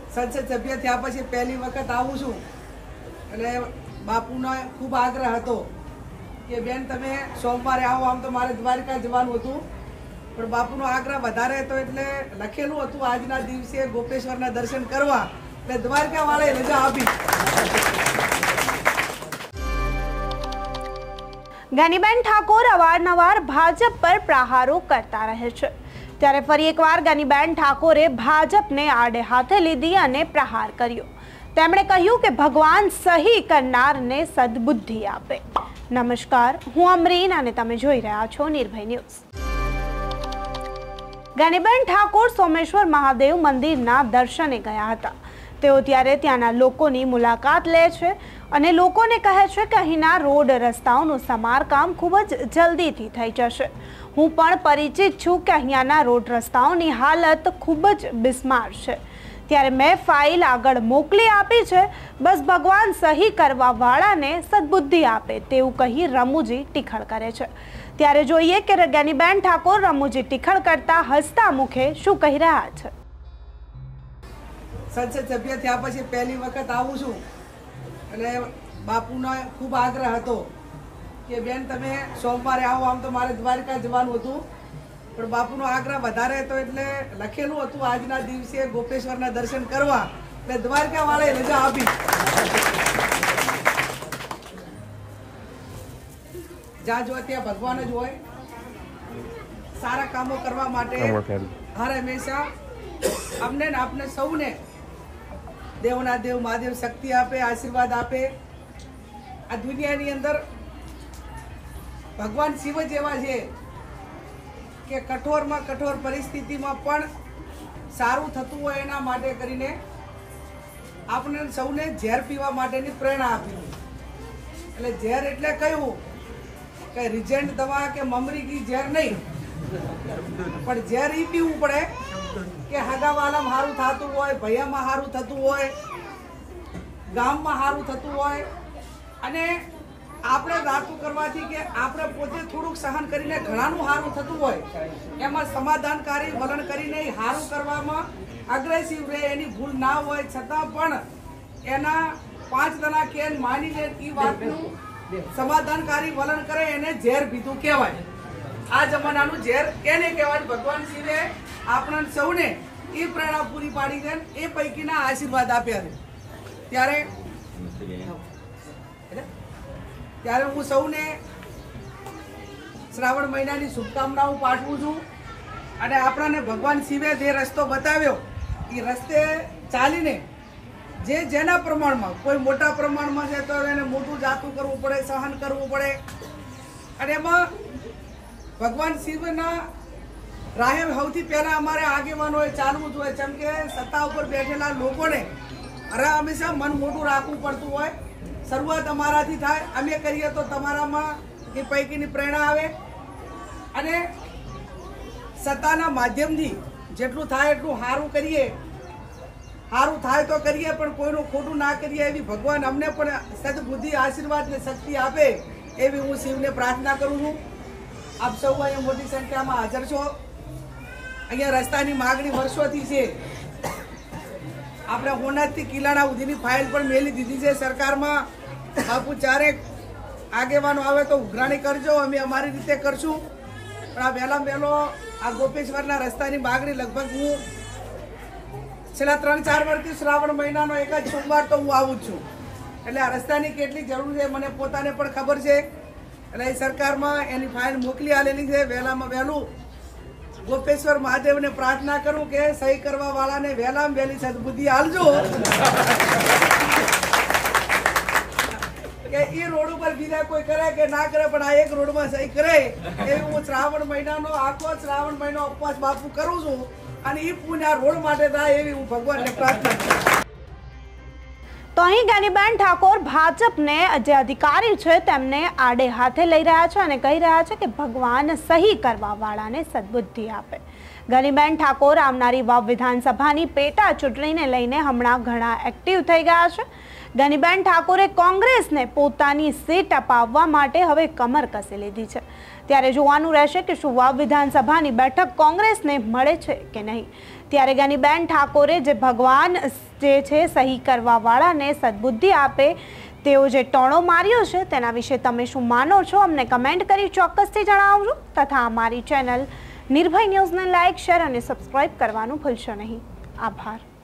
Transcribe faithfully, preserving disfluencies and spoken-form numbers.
સંસદ સભ્ય થયા પછી પહેલી વખત આવું છું એટલે બાપુનો ખૂબ આગ્રહ હતો કે બેન તમે સોમવારે આવો. આમ તો મારે દ્વારકા જવાનું હતું પણ બાપુનો આગ્રહ વધારે હતો એટલે લખેલું હતું આજના દિવસે ગોપેશ્વરના દર્શન કરવા, એટલે દ્વારકા વાળાએ રજા આપી. જ્ઞાનીબેન ઠાકોર અવારનવાર ભાજપ પર પ્રહારો કરતા રહે છે, ત્યારે ફરી એકવાર જ્ઞાનીબેન ઠાકોરે ભાજપને આડે હાથે લીધી અને પ્રહાર કર્યો. તેમણે કહ્યું કે ભગવાન સહી કરનારને સદબુદ્ધિ આપે. નમસ્કાર, હું અમરીન અને તમે જોઈ રહ્યા છો નિર્ભય ન્યૂઝ. જ્ઞાનીબેન ઠાકોર સોમેશ્વર મહાદેવ મંદિરના દર્શને ગયા હતા. તેઓ ત્યારે ત્યાંના લોકોની મુલાકાત લે છે અને લોકોને કહે છે કે અહીંના રોડ રસ્તાઓનું સમારકામ ખૂબ જ જલ્દીથી થઈ જશે. હું પણ પરિચિત છું કે અહીંયાના રોડ રસ્તાઓની હાલત ખૂબ જ બિસ્માર છે, ત્યારે મેં ફાઇલ આગળ મોકલી આપી છે. બસ ભગવાન સહી કરવા વાળાને સદબુદ્ધિ આપે તેવું કહી રમૂજી ટીખળ કરે છે. ત્યારે જોઈએ કે જ્ઞાનીબેન ઠાકોર રમૂજી ટીખળ કરતા હસતા મુખે શું કહી રહ્યા છે. સંસદ સભ્ય થયા પછી પહેલી વખત આવું છું એટલે બાપુનો ખૂબ આગ્રહ હતો કે બેન તમે સોમવારે આવો. આમ તો મારે દ્વારકા જવાનું હતું પણ બાપુનો આગ્રહ વધારે હતો એટલે લખેલું હતું આજના દિવસે ગોપેશ્વરના દર્શન કરવા, એટલે દ્વારકા વાળાએ રજા આપી. જ્યાં જો ત્યાં ભગવાન જ હોય. સારા કામો કરવા માટે હર હંમેશા અમને ને આપને સૌને દેવના દેવ મહાદેવ શક્તિ આપે, આશીર્વાદ આપે. આ દુનિયાની અંદર ભગવાન શિવ જેવા છે કે કઠોરમાં કઠોર પરિસ્થિતિમાં પણ સારું થતું હોય એના માટે કરીને આપણે સૌને ઝેર પીવા માટેની પ્રેરણા આપી. એટલે ઝેર એટલે કયું કે રિજેન્ટ દવા કે મમરીકી ઝેર નહીં, પણ ઝેર એ પીવું પડે કે હગાવાલામાં સારું થતું હોય, ભૈયામાં સારું થતું હોય, ગામમાં સારું થતું હોય. અને આપણે વાતું કરવાથી કે આપણે પોતે થોડુંક સહન કરીને ઘણાનું સારું થતું હોય, એમાં સમાધાનકારી વલણ કરીને સારું કરવામાં અગ્રેસિવ રહે, એની ભૂલ ના હોય છતાં પણ એના પાંચ જણા કે માની લે એ વાતનું સમાધાનકારી વલણ કરે એને ઝેર પીધું કહેવાય. આ જમાનાનું ઝેર એને કહેવાય. ભગવાન શિવે આપણને સૌને એ પ્રેરણા પૂરી પાડી છે, એ પૈકીના આશીર્વાદ આપ્યા છે. ત્યારે ત્યારે હું સૌને શ્રાવણ મહિનાની શુભકામનાઓ પાઠવું છું. અને આપણને ભગવાન શિવે જે રસ્તો બતાવ્યો એ રસ્તે ચાલીને જે જેના પ્રમાણમાં, કોઈ મોટા પ્રમાણમાં છે તો એને મોટું જાતું કરવું પડે, સહન કરવું પડે. અને એમાં ભગવાન શિવના રાહે સૌથી પહેલા અમારે આગેવાનોએ ચાલવું જોઈએ. જેમ કે સત્તા ઉપર બેઠેલા લોકોને અરે હંમેશા મન મોટું રાખવું પડતું હોય. શરૂઆત અમારાથી થાય, અમે કરીએ તો તમારામાં એ પૈકીની પ્રેરણા આવે. અને સત્તાના માધ્યમથી જેટલું થાય એટલું સારું કરીએ, સારું થાય તો કરીએ પણ કોઈનું ખોટું ના કરીએ એવી ભગવાન અમને પણ સદબુદ્ધિ, આશીર્વાદ ને શક્તિ આપે એવી હું શિવને પ્રાર્થના કરું છું. આપ સૌ અહીંયા મોટી સંખ્યામાં હાજર છો. અહીંયા રસ્તાની માગણી વર્ષોથી છે. આપણે હોનાજથી કિલાણા સુધીની ફાઇલ પણ મેલી દીધી છે સરકારમાં. બાપુ ચારેક આગેવાનો આવે તો ઉઘરાણી કરજો, અમે અમારી રીતે કરશું. પણ આ વહેલા વહેલો આ ગોપેશ્વરના રસ્તાની માગણી લગભગ હું છેલ્લા ત્રણ ચાર વર્ષથી શ્રાવણ મહિનાનો એક જ સોમવાર તો હું આવું જ છું. એટલે આ રસ્તાની કેટલી જરૂર છે મને પોતાને પણ ખબર છે. એટલે એ સરકારમાં એની ફાઇલ મોકલી આલેલી છે. વહેલામાં વહેલું ગોપેશ્વર મહાદેવને પ્રાર્થના કરું કે સહી કરવા વાળાને વહેલામાં વહેલી સદબુદ્ધિ આલજો કે એ રોડ ઉપર બીજા કોઈ કરે કે ના કરે પણ આ એક રોડમાં સહી કરે. એ હું શ્રાવણ મહિનાનો આખો શ્રાવણ મહિનો ઉપવાસ બાપુ કરું છું અને એ પુણ્ય રોડ માટે થાય એવી હું ભગવાનને પ્રાર્થના કરું. તો અહીં જ્ઞાનીબેન ઠાકોર ભાજપને જે અધિકારી છે તેમને આડે હાથે લઈ રહ્યા છે અને કહી રહ્યા છે કે ભગવાન સહી કરવા વાળાને સદબુદ્ધિ આપે. જ્ઞાનીબેન ઠાકોર આવનારી વાવ વિધાનસભાની પેટા ચૂંટણીને લઈને હમણાં ઘણા એક્ટિવ થઈ ગયા છે. જ્ઞાનીબેન ઠાકોરે કોંગ્રેસને પોતાની સીટ અપાવવા માટે હવે કમર કસી લીધી છે. ત્યારે જોવાનું રહેશે કે શું વાવ વિધાનસભાની બેઠક કોંગ્રેસને મળે છે કે નહીં. ત્યારે જ્ઞાનીબેન ઠાકોરે જે ભગવાન જે છે સહી કરવાવાળાને સદબુદ્ધિ આપે તેઓ જે ટોણો માર્યો છે તેના વિશે તમે શું માનો છો અમને કમેન્ટ કરી ચોક્કસથી જણાવજો તથા અમારી ચેનલ નિર્ભય ન્યૂઝને લાઇક શેર અને સબસ્ક્રાઇબ કરવાનું ભૂલશો નહીં. આભાર.